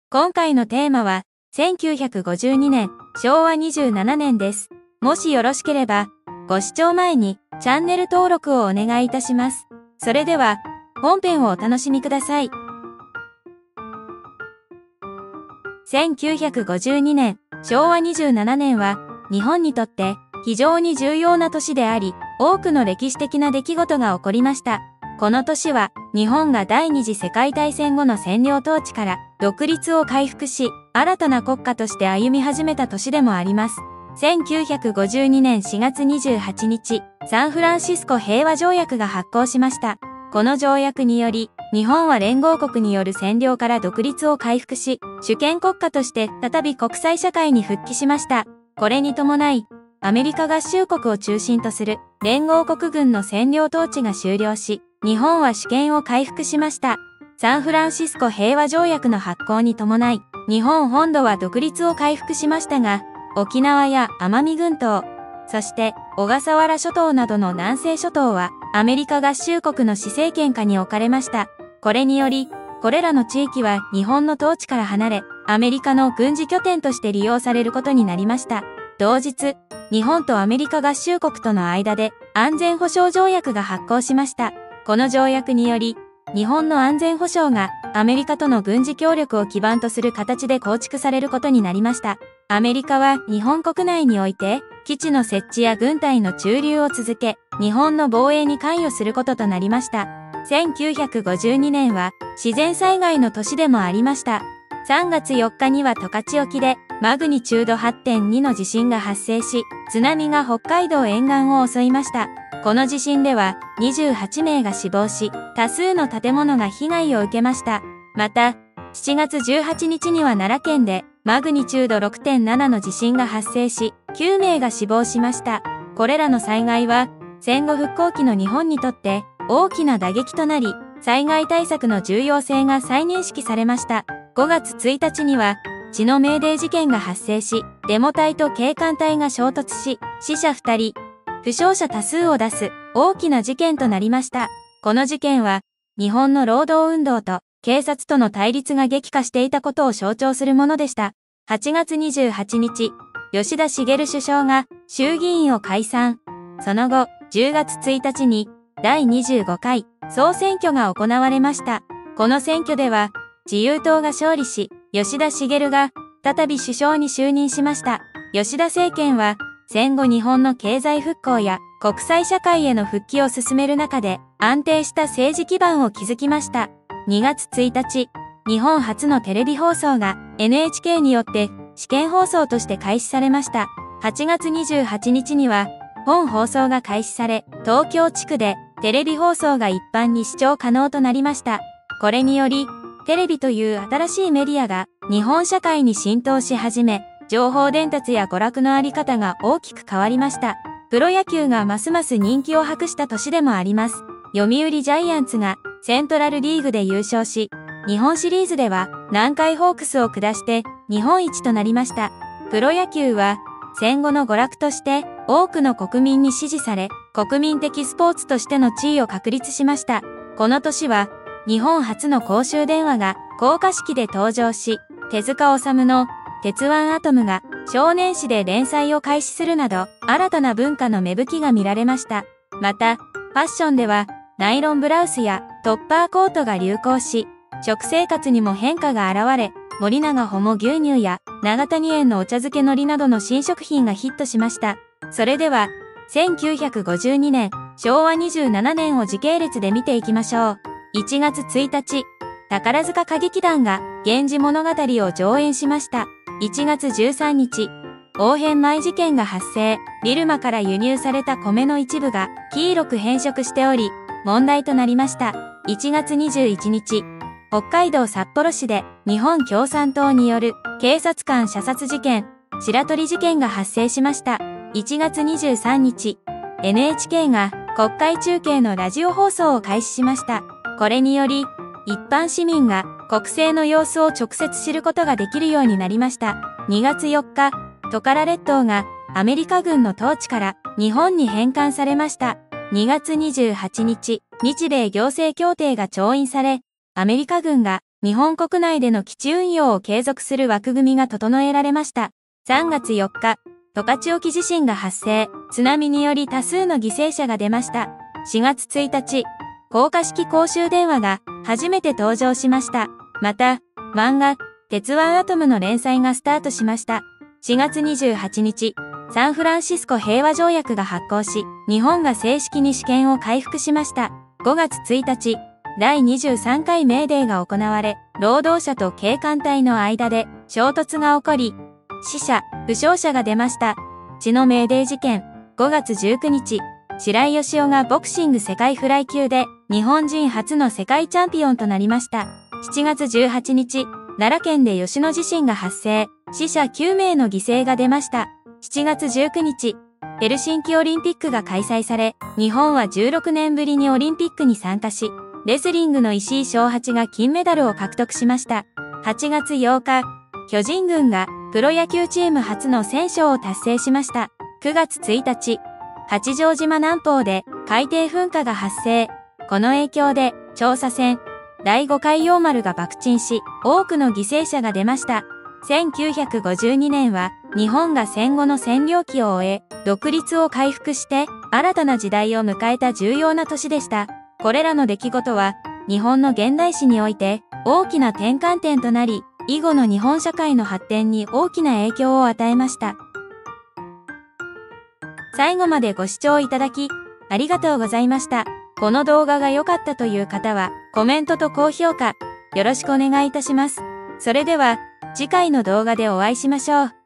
今回のテーマは、1952年、昭和27年です。もしよろしければ、ご視聴前にチャンネル登録をお願いいたします。それでは、本編をお楽しみください。1952年、昭和27年は、日本にとって非常に重要な年であり、多くの歴史的な出来事が起こりました。この年は、日本が第二次世界大戦後の占領統治から独立を回復し、新たな国家として歩み始めた年でもあります。1952年4月28日、サンフランシスコ平和条約が発効しました。この条約により、日本は連合国による占領から独立を回復し、主権国家として再び国際社会に復帰しました。これに伴い、アメリカ合衆国を中心とする連合国軍の占領統治が終了し、日本は主権を回復しました。サンフランシスコ平和条約の発効に伴い、日本本土は独立を回復しましたが、沖縄や奄美群島、そして小笠原諸島などの南西諸島はアメリカ合衆国の施政権下に置かれました。これにより、これらの地域は日本の統治から離れ、アメリカの軍事拠点として利用されることになりました。同日、日本とアメリカ合衆国との間で安全保障条約が発効しました。この条約により、日本の安全保障がアメリカとの軍事協力を基盤とする形で構築されることになりました。アメリカは日本国内において、基地の設置や軍隊の駐留を続け、日本の防衛に関与することとなりました。1952年は自然災害の年でもありました。3月4日には十勝沖でマグニチュード 8.2 の地震が発生し、津波が北海道沿岸を襲いました。この地震では28名が死亡し、多数の建物が被害を受けました。また、7月18日には奈良県でマグニチュード 6.7 の地震が発生し、9名が死亡しました。これらの災害は戦後復興期の日本にとって大きな打撃となり、災害対策の重要性が再認識されました。5月1日には血のメーデー事件が発生し、デモ隊と警官隊が衝突し、死者2人、負傷者多数を出す大きな事件となりました。この事件は、日本の労働運動と警察との対立が激化していたことを象徴するものでした。8月28日、吉田茂首相が衆議院を解散。その後、10月1日に第25回総選挙が行われました。この選挙では、自由党が勝利し、吉田茂が再び首相に就任しました。吉田政権は、戦後日本の経済復興や国際社会への復帰を進める中で安定した政治基盤を築きました。2月1日、日本初のテレビ放送が NHK によって試験放送として開始されました。8月28日には本放送が開始され、東京地区でテレビ放送が一般に視聴可能となりました。これにより、テレビという新しいメディアが日本社会に浸透し始め、情報伝達や娯楽のあり方が大きく変わりました。プロ野球がますます人気を博した年でもあります。読売ジャイアンツがセントラルリーグで優勝し、日本シリーズでは南海ホークスを下して日本一となりました。プロ野球は戦後の娯楽として多くの国民に支持され、国民的スポーツとしての地位を確立しました。この年は日本初の公衆電話が硬貨式で登場し、手塚治虫の鉄腕アトムが少年誌で連載を開始するなど、新たな文化の芽吹きが見られました。また、ファッションでは、ナイロンブラウスやトッパーコートが流行し、食生活にも変化が現れ、森永ホモ牛乳や長谷園のお茶漬け海苔などの新食品がヒットしました。それでは、1952年、昭和27年を時系列で見ていきましょう。1月1日、宝塚歌劇団が源氏物語を上演しました。1月13日、大変米事件が発生。ビルマから輸入された米の一部が黄色く変色しており、問題となりました。1月21日、北海道札幌市で日本共産党による警察官射殺事件、白鳥事件が発生しました。1月23日、NHK が国会中継のラジオ放送を開始しました。これにより、一般市民が国政の様子を直接知ることができるようになりました。2月4日、トカラ列島がアメリカ軍の統治から日本に返還されました。2月28日、日米行政協定が調印され、アメリカ軍が日本国内での基地運用を継続する枠組みが整えられました。3月4日、十勝沖地震が発生、津波により多数の犠牲者が出ました。4月1日、高架式公衆電話が初めて登場しました。また、漫画、鉄腕アトムの連載がスタートしました。4月28日、サンフランシスコ平和条約が発効し、日本が正式に主権を回復しました。5月1日、第23回メーデーが行われ、労働者と警官隊の間で衝突が起こり、死者、負傷者が出ました。血のメーデー事件、5月19日、白井義雄がボクシング世界フライ級で日本人初の世界チャンピオンとなりました。7月18日、奈良県で吉野地震が発生、死者9名の犠牲が出ました。7月19日、ヘルシンキオリンピックが開催され、日本は16年ぶりにオリンピックに参加し、レスリングの石井翔八が金メダルを獲得しました。8月8日、巨人軍がプロ野球チーム初の1000勝を達成しました。9月1日、八丈島南方で海底噴火が発生。この影響で調査船、第5海洋丸が爆沈し、多くの犠牲者が出ました。1952年は日本が戦後の占領期を終え、独立を回復して新たな時代を迎えた重要な年でした。これらの出来事は日本の現代史において大きな転換点となり、以後の日本社会の発展に大きな影響を与えました。最後までご視聴いただき、ありがとうございました。この動画が良かったという方は、コメントと高評価、よろしくお願いいたします。それでは、次回の動画でお会いしましょう。